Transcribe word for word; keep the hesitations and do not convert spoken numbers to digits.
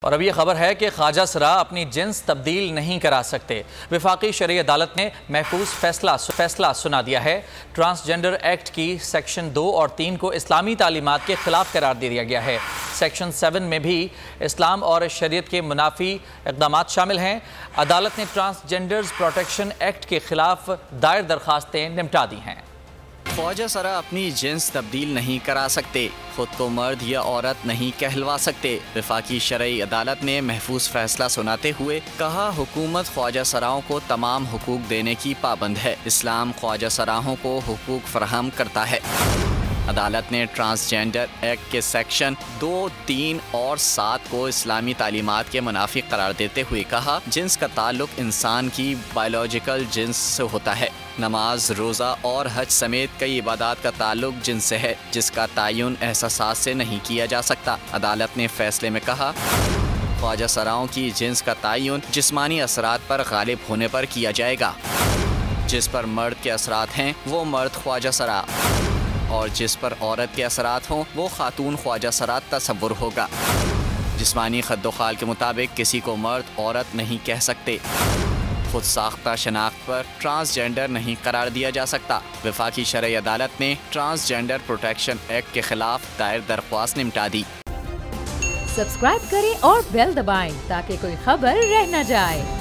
اور اب یہ خبر ہے کہ خواجہ سرا اپنی جنس تبدیل نہیں کرا سکتے۔ وفاقی شرعی عدالت نے محفوظ فیصلہ فیصلہ سنا دیا ہے۔ ٹرانسجنڈر ایکٹ کی سیکشن دو اور تین کو اسلامی تعلیمات کے خلاف قرار دے دیا گیا ہے۔ سیکشن سیون میں بھی اسلام اور شریعت کے منافی اقدامات شامل ہیں۔ عدالت نے ٹرانسجنڈرز پروٹیکشن ایکٹ کے خلاف دائر درخواستیں نمٹا دی ہیں۔ خواجہ سرا اپنی جنس تبدیل نہیں کرا سکتے، خود کو مرد یا عورت نہیں کہلوا سکتے۔ وفاقی شرعی عدالت نے محفوظ فیصلہ سناتے ہوئے کہا، حکومت خواجہ سراؤں کو تمام حقوق دینے کی پابند ہے۔ اسلام خواجہ سراؤں کو حقوق فراہم کرتا ہے۔ عدالت نے ٹرانسجنڈر ایکٹ کے سیکشن دو، تین اور سات کو اسلامی تعلیمات کے منافی قرار دیتے ہوئے کہا، جنس کا تعلق انسان کی بائیولوجیکل جنس سے ہوتا ہے۔ نماز، روزہ اور حج سمیت کئی عبادات کا تعلق جنس سے ہے، جس کا تعین احساسات سے نہیں کیا جا سکتا۔ عدالت نے فیصلے میں کہا، خواجہ سراؤں کی جنس کا تعین جسمانی اثرات پر غالب ہونے پر کیا جائے گا۔ جس پر مرد کے اثرات ہیں وہ مرد خواجہ سرا، اور جس پر عورت کے اثرات ہوں وہ خاتون خواجہ سرا تصور ہوگا۔ جسمانی خد و خال کے مطابق کسی کو مرد عورت نہیں کہہ سکتے۔ خود ساختہ شناخت پر ٹرانسجنڈر نہیں قرار دیا جا سکتا۔ وفاقی شرعی عدالت نے ٹرانسجنڈر پروٹیکشن ایکٹ کے خلاف دائر درخواست نمٹا دی۔ سبسکرائب کریں اور بیل دبائیں تاکہ کوئی خبر رہ نہ جائے۔